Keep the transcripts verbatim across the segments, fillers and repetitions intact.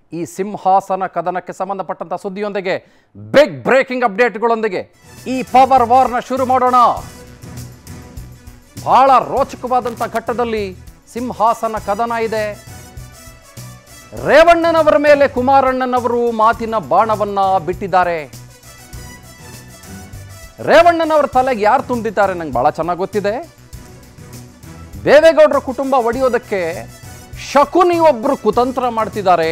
ಈ ಸಿಂಹಾಸನ ಕದನಕ್ಕೆ ಸಂಬಂಧಪಟ್ಟಂತ ಸುದ್ದಿಯೊಂದಿಗೆ ಬಿಗ್ ಬ್ರೇಕಿಂಗ್ ಅಪ್ಡೇಟ್ಗಳೊಂದಿಗೆ ಈ ಪವರ್ ವಾರ್ನ ಶುರು ಮಾಡೋಣ. ಬಹಳ ರೋಚಕವಾದಂಥ ಘಟ್ಟದಲ್ಲಿ ಸಿಂಹಾಸನ ಕದನ ಇದೆ. ರೇವಣ್ಣನವರ ಮೇಲೆ ಕುಮಾರಣ್ಣನವರು ಮಾತಿನ ಬಾಣವನ್ನ ಬಿಟ್ಟಿದ್ದಾರೆ. ರೇವಣ್ಣನವರ ತಲೆಗೆ ಯಾರು ತುಂಬಿದ್ದಾರೆ ನಂಗೆ ಬಹಳ ಚೆನ್ನಾಗಿ ಗೊತ್ತಿದೆ. ದೇವೇಗೌಡರ ಕುಟುಂಬ ಒಡೆಯೋದಕ್ಕೆ ಶಕುನಿಯೊಬ್ಬರು ಕುತಂತ್ರ ಮಾಡ್ತಿದ್ದಾರೆ.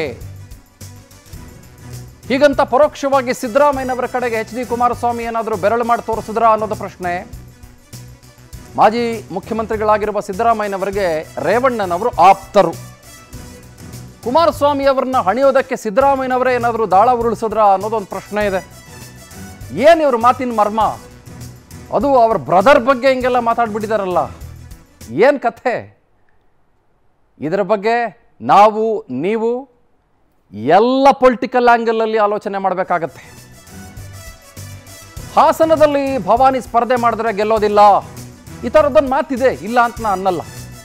ಹೀಗಂತ ಪರೋಕ್ಷವಾಗಿ ಸಿದ್ದರಾಮಯ್ಯನವರ ಕಡೆಗೆ ಎಚ್ ಡಿ ಕುಮಾರಸ್ವಾಮಿ ಏನಾದರೂ ಬೆರಳು ಮಾಡಿ ತೋರಿಸಿದ್ರಾ ಅನ್ನೋದು ಪ್ರಶ್ನೆ. ಮಾಜಿ ಮುಖ್ಯಮಂತ್ರಿಗಳಾಗಿರುವ ಸಿದ್ದರಾಮಯ್ಯನವರಿಗೆ ರೇವಣ್ಣನವರು ಆಪ್ತರು. ಕುಮಾರಸ್ವಾಮಿ ಅವರನ್ನ ಹಣಿಯೋದಕ್ಕೆ ಸಿದ್ದರಾಮಯ್ಯನವರೇ ಏನಾದರೂ ದಾಳ ಉರುಳಿಸಿದ್ರಾ ಅನ್ನೋದೊಂದು ಪ್ರಶ್ನೆ ಇದೆ. ಏನು ಇವ್ರ ಮಾತಿನ ಮರ್ಮ? ಅದು ಅವ್ರ ಬ್ರದರ್ ಬಗ್ಗೆ ಹಿಂಗೆಲ್ಲ ಮಾತಾಡ್ಬಿಟ್ಟಿದಾರಲ್ಲ, ಏನು ಕಥೆ? ಇದರ ಬಗ್ಗೆ ನಾವು ನೀವು ಎಲ್ಲ ಪೊಲಿಟಿಕಲ್ ಆ್ಯಂಗಲಲ್ಲಿ ಆಲೋಚನೆ ಮಾಡಬೇಕಾಗತ್ತೆ. ಹಾಸನದಲ್ಲಿ ಭವಾನಿ ಸ್ಪರ್ಧೆ ಮಾಡಿದ್ರೆ ಗೆಲ್ಲೋದಿಲ್ಲ, ಈ ಥರದ್ದೊಂದು ಮಾತಿದೆ, ಇಲ್ಲ ಅಂತ ನಾ ಅನ್ನಲ್ಲ.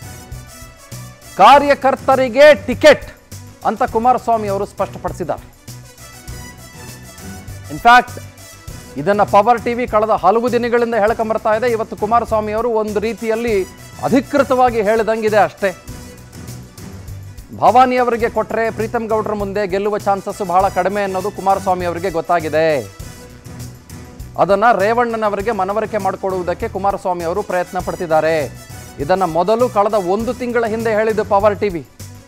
ಕಾರ್ಯಕರ್ತರಿಗೆ ಟಿಕೆಟ್ ಅಂತ ಕುಮಾರಸ್ವಾಮಿ ಅವರು ಸ್ಪಷ್ಟಪಡಿಸಿದ್ದಾರೆ. ಇನ್ಫ್ಯಾಕ್ಟ್ ಇದನ್ನು ಪವರ್ ಟಿವಿ ಕಳೆದ ಹಲವು ದಿನಗಳಿಂದ ಹೇಳ್ಕೊಂಬರ್ತಾ ಇದೆ. ಇವತ್ತು ಕುಮಾರಸ್ವಾಮಿ ಅವರು ಒಂದು ರೀತಿಯಲ್ಲಿ ಅಧಿಕೃತವಾಗಿ ಹೇಳಿದಂಗಿದೆ ಅಷ್ಟೇ. ಭವಾನಿ ಅವರಿಗೆ ಕೊಟ್ಟರೆ ಪ್ರೀತಮ್ ಗೌಡ್ರ ಮುಂದೆ ಗೆಲ್ಲುವ ಚಾನ್ಸಸ್ ಬಹಳ ಕಡಿಮೆ ಅನ್ನೋದು ಕುಮಾರಸ್ವಾಮಿ ಅವರಿಗೆ ಗೊತ್ತಾಗಿದೆ. ಅದನ್ನು ರೇವಣ್ಣನವರಿಗೆ ಮನವರಿಕೆ ಮಾಡಿಕೊಡುವುದಕ್ಕೆ ಕುಮಾರಸ್ವಾಮಿ ಅವರು ಪ್ರಯತ್ನ ಪಡ್ತಿದ್ದಾರೆ. ಇದನ್ನು ಮೊದಲು ಕಳೆದ ಒಂದು ತಿಂಗಳ ಹಿಂದೆ ಹೇಳಿದ್ದು ಪವರ್ ಟಿವಿ.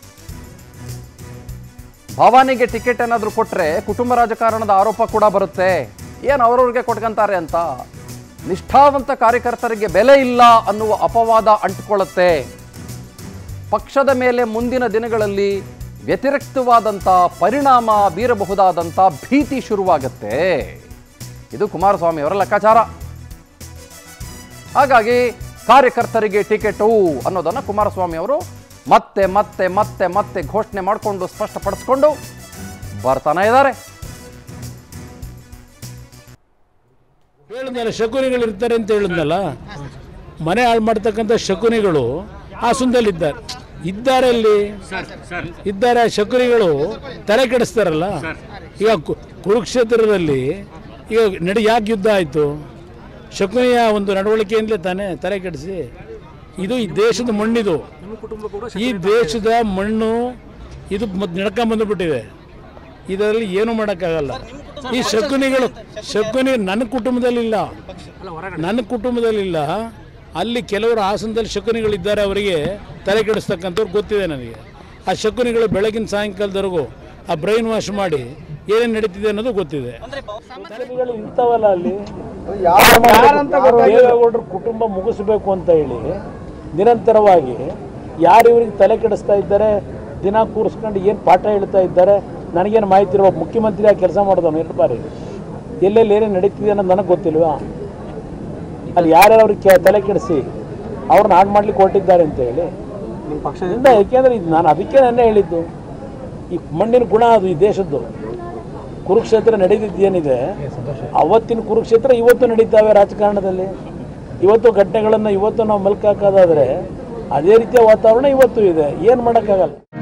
ಭವಾನಿಗೆ ಟಿಕೆಟ್ ಏನಾದರೂ ಕೊಟ್ಟರೆ ಕುಟುಂಬ ರಾಜಕಾರಣದ ಆರೋಪ ಕೂಡ ಬರುತ್ತೆ, ಏನು ಅವರವ್ರಿಗೆ ಕೊಟ್ಕೊಂತಾರೆ ಅಂತ. ನಿಷ್ಠಾವಂತ ಕಾರ್ಯಕರ್ತರಿಗೆ ಬೆಲೆ ಇಲ್ಲ ಅನ್ನುವ ಅಪವಾದ ಅಂಟಿಕೊಳ್ಳುತ್ತೆ. ಪಕ್ಷದ ಮೇಲೆ ಮುಂದಿನ ದಿನಗಳಲ್ಲಿ ವ್ಯತಿರಿಕ್ತವಾದಂಥ ಪರಿಣಾಮ ಬೀರಬಹುದಾದಂಥ ಭೀತಿ ಶುರುವಾಗುತ್ತೆ. ಇದು ಕುಮಾರಸ್ವಾಮಿ ಅವರ ಲೆಕ್ಕಾಚಾರ. ಹಾಗಾಗಿ ಕಾರ್ಯಕರ್ತರಿಗೆ ಟಿಕೆಟು ಅನ್ನೋದನ್ನು ಕುಮಾರಸ್ವಾಮಿ ಅವರು ಮತ್ತೆ ಮತ್ತೆ ಮತ್ತೆ ಮತ್ತೆ ಘೋಷಣೆ ಮಾಡಿಕೊಂಡು ಸ್ಪಷ್ಟಪಡಿಸ್ಕೊಂಡು ಬರ್ತಾನೆ ಇದ್ದಾರೆ. ಹೇಳಿದ್ನಲ್ಲ, ಶಕುನಿಗಳು ಇರ್ತಾರೆ ಅಂತ ಹೇಳಿದ್ನಲ್ಲ, ಮನೆ ಹಾಳು ಮಾಡ್ತಕ್ಕಂಥ ಶಕುನಿಗಳು ಹಾಸನದಲ್ಲಿದ್ದಾರೆ. ಇದ್ದಾರೆ ಅಲ್ಲಿ ಇದ್ದಾರೆ ಶಕುನಿಗಳು ತಲೆ ಕೆಡಿಸ್ತಾರಲ್ಲ. ಈಗ ಕುರುಕ್ಷೇತ್ರದಲ್ಲಿ ಈಗ ನಡಿ ಯಾಕೆ ಯುದ್ಧ ಆಯಿತು? ಶಕುನಿಯ ಒಂದು ನಡವಳಿಕೆಯಿಂದಲೇ ತಾನೇ ತಲೆ ಕೆಡಿಸಿ. ಇದು ಈ ದೇಶದ ಮಣ್ಣಿದು, ಈ ದೇಶದ ಮಣ್ಣು ಇದು ನಡ್ಕೊಂಬಂದುಬಿಟ್ಟಿದೆ. ಇದರಲ್ಲಿ ಏನು ಮಾಡೋಕ್ಕಾಗಲ್ಲ. ಈ ಶಕುನಿಗಳು ಶಕುನಿ ನನ್ನ ಕುಟುಂಬದಲ್ಲಿಲ್ಲ, ನನ್ನ ಕುಟುಂಬದಲ್ಲಿಲ್ಲ. ಅಲ್ಲಿ ಕೆಲವರು ಹಾಸನದಲ್ಲಿ ಶಕುನಿಗಳಿದ್ದಾರೆ, ಅವರಿಗೆ ತಲೆ ಕೆಡಿಸ್ತಕ್ಕಂಥವ್ರು ಗೊತ್ತಿದೆ ನನಗೆ. ಆ ಶಕುನಿಗಳು ಬೆಳಗಿನ ಸಾಯಂಕಾಲದವರೆಗೂ ಆ ಬ್ರೈನ್ ವಾಶ್ ಮಾಡಿ ಏನೇನು ನಡೀತಿದೆ ಅನ್ನೋದು ಗೊತ್ತಿದೆ. ತಲೆಗಳು ಇಂಥವಲ್ಲ, ಅಲ್ಲಿ ದೇವೇಗೌಡರ ಕುಟುಂಬ ಮುಗಿಸ್ಬೇಕು ಅಂತ ಹೇಳಿ ನಿರಂತರವಾಗಿ ಯಾರು ಇವ್ರಿಗೆ ತಲೆ ಕೆಡಿಸ್ತಾ ಇದ್ದಾರೆ, ದಿನ ಕೂರಿಸ್ಕೊಂಡು ಏನು ಪಾಠ ಹೇಳ್ತಾ ಇದ್ದಾರೆ ನನಗೇನು ಮಾಹಿತಿ ಇರುವ ಮುಖ್ಯಮಂತ್ರಿ ಆಗಿ ಕೆಲಸ ಮಾಡೋದವನು ಎರಡು ಬಾರಿ ಎಲ್ಲೆಲ್ಲಿ ಏನೇನು ನಡೀತಿದೆ ಅನ್ನೋದು ನನಗೆ ಗೊತ್ತಿಲ್ವಾ? ಅಲ್ಲಿ ಯಾರ್ಯಾರು ಅವ್ರಿಗೆ ತಲೆ ಕೆಡಿಸಿ ಅವ್ರನ್ನ ಹಾಳು ಮಾಡ್ಲಿಕ್ಕೆ ಹೊರಟಿದ್ದಾರೆ ಅಂತ ಹೇಳಿ ನಿಮ್ಮ ಪಕ್ಷದಿಂದ. ಯಾಕೆಂದರೆ ಇದು ನಾನು ಅದಕ್ಕೆ ನಾನೇ ಹೇಳಿದ್ದು, ಈ ಮಣ್ಣಿನ ಗುಣ ಅದು ಈ ದೇಶದ್ದು. ಕುರುಕ್ಷೇತ್ರ ನಡೀತಿದ್ದೇನಿದೆ, ಅವತ್ತಿನ ಕುರುಕ್ಷೇತ್ರ ಇವತ್ತು ನಡೀತಾವೆ ರಾಜಕಾರಣದಲ್ಲಿ. ಇವತ್ತು ಘಟನೆಗಳನ್ನು ಇವತ್ತು ನಾವು ಮೆಲ್ಕು ಹಾಕೋದಾದರೆ ಅದೇ ರೀತಿಯ ವಾತಾವರಣ ಇವತ್ತು ಇದೆ, ಏನು ಮಾಡೋಕ್ಕಾಗಲ್ಲ.